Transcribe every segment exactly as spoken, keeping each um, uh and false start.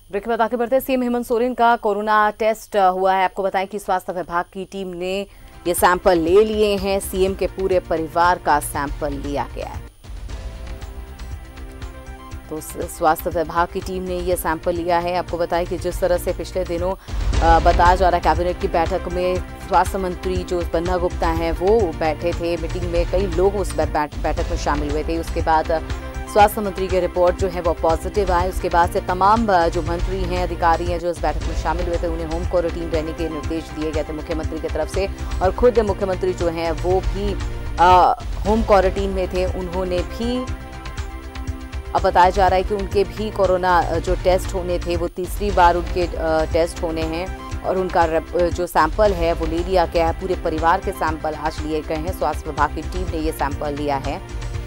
Break में आगे बढ़ते सीएम हेमंत सोरेन का कोरोना टेस्ट हुआ है। आपको बताएं कि स्वास्थ्य विभाग की टीम ने ये सैंपल ले लिए हैं। सीएम के पूरे परिवार का सैंपल लिया गया है। तो स्वास्थ्य विभाग की टीम ने ये सैंपल लिया है। आपको बताएं कि जिस तरह से पिछले दिनों बताया जा रहा है, कैबिनेट की बैठक में स्वास्थ्य मंत्री जो बन्ना गुप्ता हैं वो बैठे थे मीटिंग में, कई लोग उस बैठक में शामिल हुए थे। उसके बाद स्वास्थ्य मंत्री की रिपोर्ट जो है वो पॉजिटिव आए। उसके बाद से तमाम जो मंत्री हैं, अधिकारी हैं जो इस बैठक में शामिल हुए थे, उन्हें होम क्वारंटीन रहने के निर्देश दिए गए थे मुख्यमंत्री की तरफ से। और खुद मुख्यमंत्री जो हैं वो भी आ, होम क्वारंटीन में थे। उन्होंने भी, अब बताया जा रहा है कि उनके भी कोरोना जो टेस्ट होने थे वो तीसरी बार उनके टेस्ट होने हैं और उनका जो सैंपल है वो ले लिया गया है। पूरे परिवार के सैंपल आज लिए गए हैं। स्वास्थ्य विभाग की टीम ने ये सैंपल लिया है।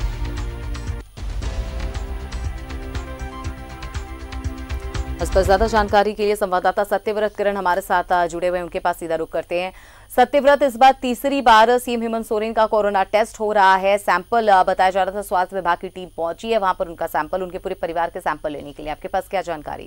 इस पर ज्यादा जानकारी के लिए संवाददाता सत्यव्रत किरण हमारे साथ जुड़े हुए हैं, उनके पास सीधा रुख करते हैं। सत्यव्रत, इस बार तीसरी बार सीएम हेमंत सोरेन का कोरोना टेस्ट हो रहा है। सैंपल बताया जा रहा था स्वास्थ्य विभाग की टीम पहुंची है वहां पर उनका सैंपल, उनके पूरे परिवार के सैंपल लेने के लिए। आपके पास क्या जानकारी?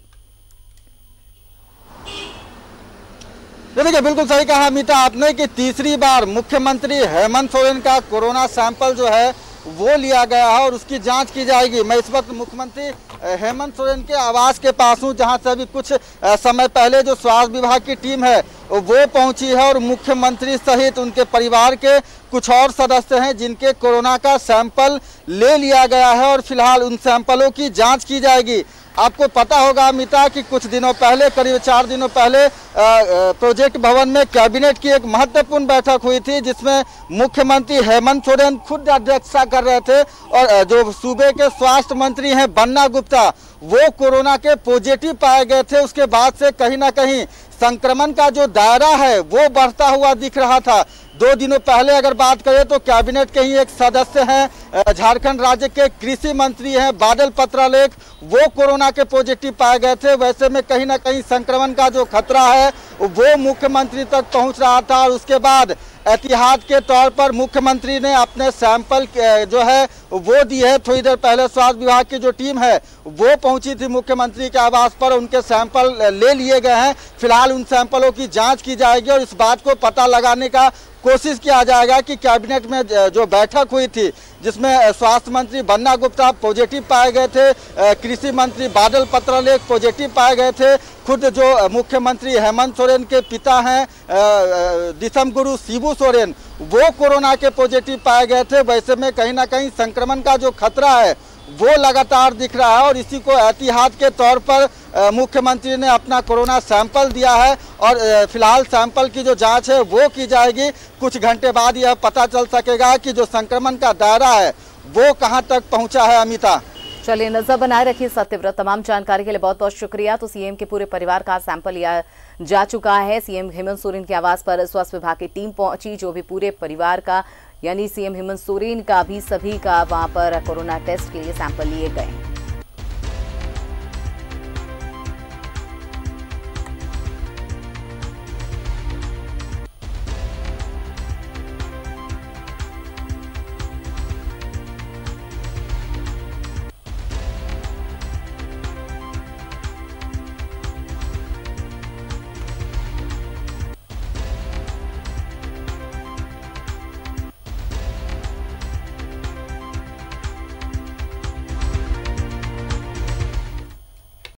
देखिए, बिल्कुल सही कहा अमिता आपने कि तीसरी बार मुख्यमंत्री हेमंत सोरेन का कोरोना सैंपल जो है वो लिया गया है और उसकी जांच की जाएगी। मैं इस वक्त मुख्यमंत्री हेमंत सोरेन के आवास के पास हूं, जहां से अभी कुछ समय पहले जो स्वास्थ्य विभाग की टीम है वो पहुंची है और मुख्यमंत्री सहित उनके परिवार के कुछ और सदस्य हैं जिनके कोरोना का सैंपल ले लिया गया है और फिलहाल उन सैंपलों की जांच की जाएगी। आपको पता होगा अमिता कि कुछ दिनों पहले, करीब चार दिनों पहले प्रोजेक्ट भवन में कैबिनेट की एक महत्वपूर्ण बैठक हुई थी जिसमें मुख्यमंत्री हेमंत सोरेन खुद अध्यक्षता कर रहे थे और जो सूबे के स्वास्थ्य मंत्री हैं बन्ना गुप्ता, वो कोरोना के पॉजिटिव पाए गए थे। उसके बाद से कहीं ना कहीं संक्रमण का जो दायरा है वो बढ़ता हुआ दिख रहा था। दो दिनों पहले अगर बात करें तो कैबिनेट के ही एक सदस्य हैं, झारखंड राज्य के कृषि मंत्री हैं बादल पत्रलेख, वो कोरोना के पॉजिटिव पाए गए थे। वैसे में कहीं ना कहीं संक्रमण का जो खतरा है वो मुख्यमंत्री तक पहुंच रहा था और उसके बाद एहतियात के तौर पर मुख्यमंत्री ने अपने सैंपल जो है वो दिए है। थोड़ी देर पहले स्वास्थ्य विभाग की जो टीम है वो पहुंची थी मुख्यमंत्री के आवास पर, उनके सैंपल ले लिए गए हैं। फिलहाल उन सैंपलों की जांच की जाएगी और इस बात को पता लगाने का कोशिश किया जाएगा कि कैबिनेट में जो बैठक हुई थी जिसमें स्वास्थ्य मंत्री बन्ना गुप्ता पॉजिटिव पाए गए थे, कृषि मंत्री बादल पत्रलेख पॉजिटिव पाए गए थे, खुद जो मुख्यमंत्री हेमंत सोरेन के पिता हैं दिसम गुरु शिबू सोरेन वो कोरोना के पॉजिटिव पाए गए थे। वैसे में कहीं ना कहीं संक्रमण का जो खतरा है वो लगातार दिख रहा है और इसी को एहतियात के तौर पर मुख्यमंत्री ने अपना कोरोना सैंपल दिया है और फिलहाल सैंपल की जो जांच है वो की जाएगी। कुछ घंटे बाद यह पता चल सकेगा कि जो संक्रमण का दायरा है वो कहां तक पहुंचा है। अमिता, चलिए नजर बनाए रखिए सत्यव्रत। तमाम जानकारी के लिए बहुत बहुत शुक्रिया। तो सीएम के पूरे परिवार का सैंपल लिया जा चुका है। सीएम हेमंत सोरेन के आवास पर स्वास्थ्य विभाग की टीम पहुंची, जो भी पूरे परिवार का यानी सीएम हेमंत सोरेन का भी सभी का वहां पर कोरोना टेस्ट के लिए सैंपल लिए गए।